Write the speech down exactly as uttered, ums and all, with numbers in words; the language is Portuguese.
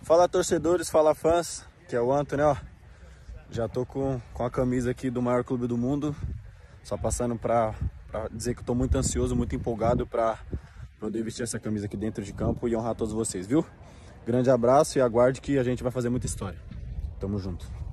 Fala torcedores, fala fãs, que é o Antony, ó. Já tô com, com a camisa aqui do maior clube do mundo. Só passando pra, pra dizer que eu tô muito ansioso, muito empolgado pra poder vestir essa camisa aqui dentro de campo e honrar todos vocês, viu? Grande abraço e aguarde que a gente vai fazer muita história. Tamo junto.